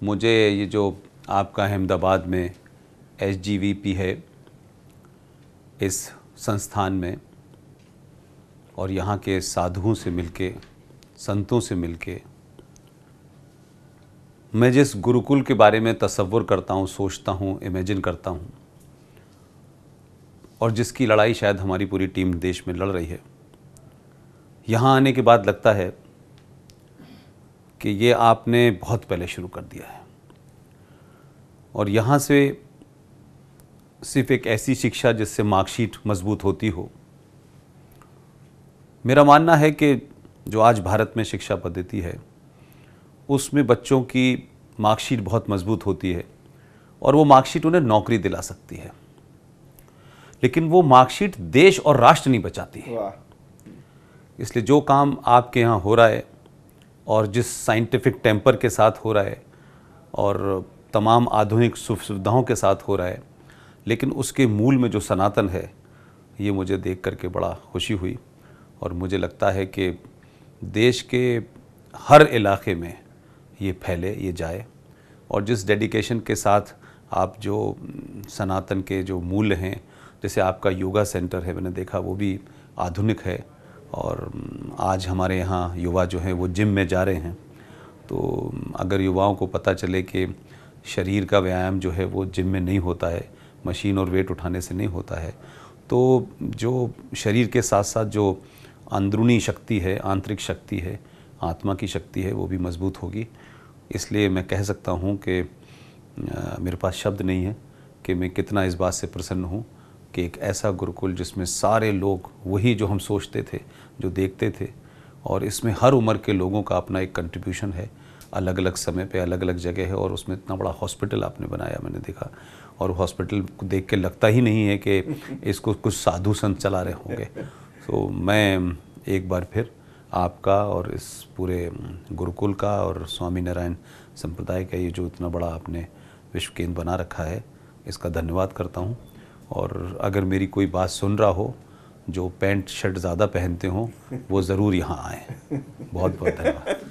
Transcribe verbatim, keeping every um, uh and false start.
मुझे ये जो आपका अहमदाबाद में एस जी वी पी है, इस संस्थान में और यहाँ के साधुओं से मिलके, संतों से मिलके, मैं जिस गुरुकुल के बारे में तसव्वुर करता हूँ, सोचता हूँ, इमेजिन करता हूँ और जिसकी लड़ाई शायद हमारी पूरी टीम देश में लड़ रही है, यहाँ आने के बाद लगता है कि ये आपने बहुत पहले शुरू कर दिया है और यहाँ से सिर्फ एक ऐसी शिक्षा जिससे मार्कशीट मजबूत होती हो। मेरा मानना है कि जो आज भारत में शिक्षा पद्धति है उसमें बच्चों की मार्कशीट बहुत मजबूत होती है और वो मार्कशीट उन्हें नौकरी दिला सकती है, लेकिन वो मार्कशीट देश और राष्ट्र नहीं बचाती है। इसलिए जो काम आपके यहाँ हो रहा है और जिस साइंटिफिक टेम्पर के साथ हो रहा है और तमाम आधुनिक सुख सुविधाओं के साथ हो रहा है, लेकिन उसके मूल में जो सनातन है, ये मुझे देख करके बड़ा खुशी हुई और मुझे लगता है कि देश के हर इलाके में ये फैले, ये जाए और जिस डेडिकेशन के साथ आप जो सनातन के जो मूल्य हैं, जैसे आपका योगा सेंटर है, मैंने देखा वो भी आधुनिक है और आज हमारे यहाँ युवा जो हैं वो जिम में जा रहे हैं। तो अगर युवाओं को पता चले कि शरीर का व्यायाम जो है वो जिम में नहीं होता है, मशीन और वेट उठाने से नहीं होता है, तो जो शरीर के साथ साथ जो अंदरूनी शक्ति है, आंतरिक शक्ति है, आत्मा की शक्ति है, वो भी मजबूत होगी। इसलिए मैं कह सकता हूँ कि मेरे पास शब्द नहीं है कि मैं कितना इस बात से प्रसन्न हूँ कि एक ऐसा गुरुकुल जिसमें सारे लोग वही जो हम सोचते थे, जो देखते थे, और इसमें हर उम्र के लोगों का अपना एक कंट्रीब्यूशन है, अलग अलग समय पे अलग अलग जगह है और उसमें इतना बड़ा हॉस्पिटल आपने बनाया, मैंने देखा। और हॉस्पिटल को देख के लगता ही नहीं है कि इसको कुछ साधु संत चला रहे होंगे। तो मैं एक बार फिर आपका और इस पूरे गुरुकुल का और स्वामी नारायण संप्रदाय का ये जो इतना बड़ा आपने विश्व केंद्र बना रखा है, इसका धन्यवाद करता हूँ। और अगर मेरी कोई बात सुन रहा हो जो पैंट शर्ट ज़्यादा पहनते हों, वो ज़रूर यहाँ आएँ। बहुत बहुत धन्यवाद।